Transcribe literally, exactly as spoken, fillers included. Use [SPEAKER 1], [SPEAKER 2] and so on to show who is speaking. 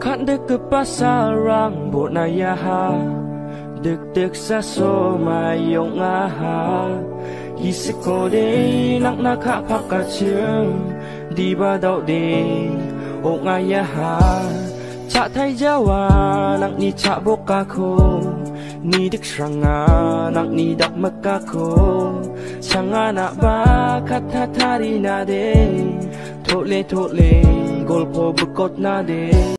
[SPEAKER 1] Kan dek ke pasarang bo na yaha dek dek sa so mayong aha Isiko de nak nakha phaka chương đi ba đậu de o nga yaha cha thai jawa nak ni cha boka ko ni dik sanga nak ni dak maka ko changa na ba khatha thari na de thole thole golpo bukot na de